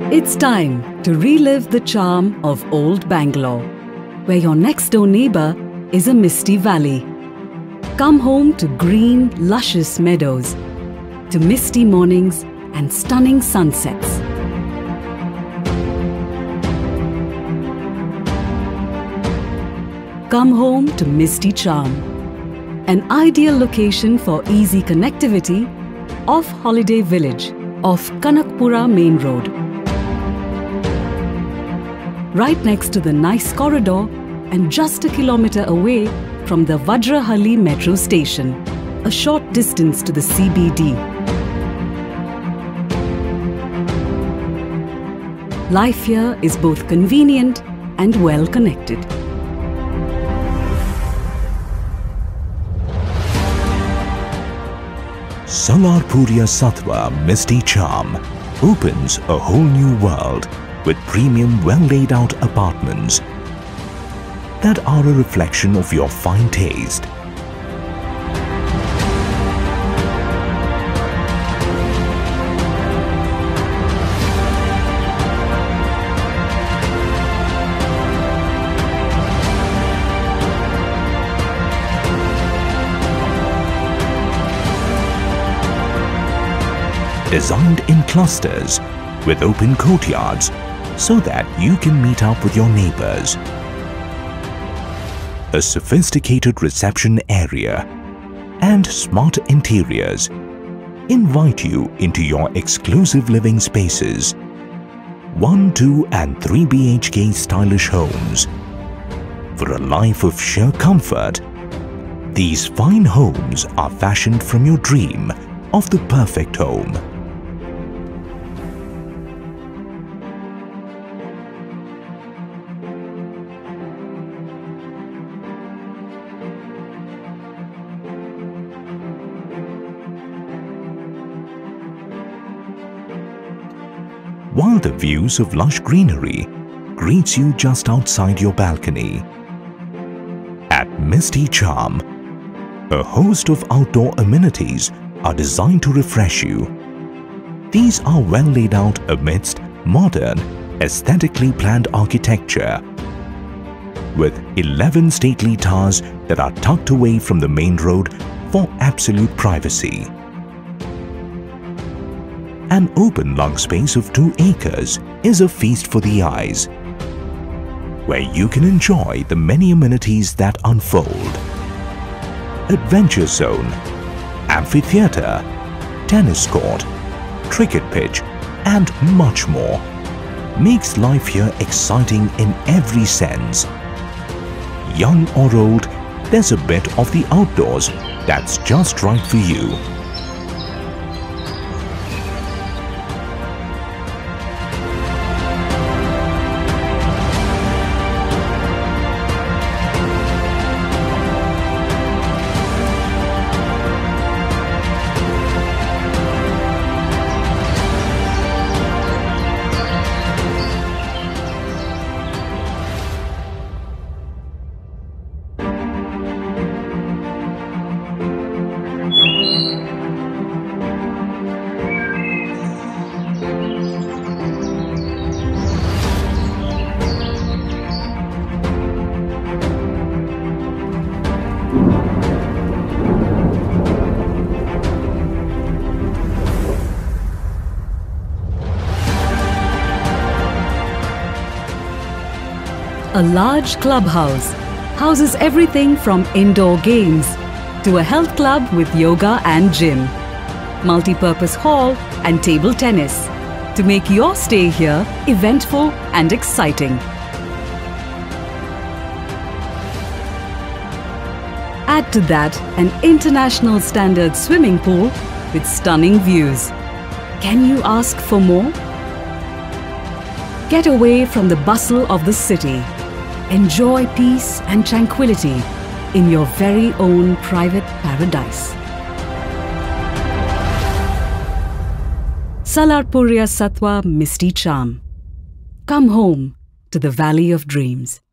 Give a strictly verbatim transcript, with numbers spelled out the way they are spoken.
It's time to relive the charm of Old Bangalore, where your next-door neighbour is a misty valley. Come home to green, luscious meadows, to misty mornings and stunning sunsets. Come home to Misty Charm, an ideal location for easy connectivity off Holiday Village off Kanakpura Main Road. Right next to the nice corridor and just a kilometre away from the Vajrahalli metro station, a short distance to the C B D. Life here is both convenient and well connected. Salarpuria Sattva Misty Charm opens a whole new world with premium well-laid out apartments that are a reflection of your fine taste. Designed in clusters with open courtyards so that you can meet up with your neighbors. A sophisticated reception area and smart interiors invite you into your exclusive living spaces. One, two and three B H K stylish homes. For a life of sheer comfort, these fine homes are fashioned from your dream of the perfect home. While the views of lush greenery greets you just outside your balcony. At Misty Charm, a host of outdoor amenities are designed to refresh you. These are well laid out amidst modern, aesthetically planned architecture, with eleven stately towers that are tucked away from the main road for absolute privacy. An open lung space of two acres is a feast for the eyes, where you can enjoy the many amenities that unfold. Adventure zone, amphitheatre, tennis court, cricket pitch and much more makes life here exciting in every sense. Young or old, there's a bit of the outdoors that's just right for you. A large clubhouse houses everything from indoor games to a health club with yoga and gym, multi-purpose hall and table tennis to make your stay here eventful and exciting. Add to that an international standard swimming pool with stunning views. Can you ask for more? Get away from the bustle of the city. Enjoy peace and tranquility in your very own private paradise. Salarpuria Sattva Misty Charm. Come home to the Valley of Dreams.